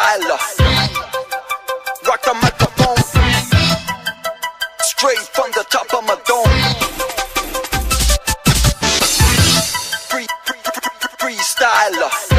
freestyler. Rock the microphone, straight from the top of my dome. Freestyler.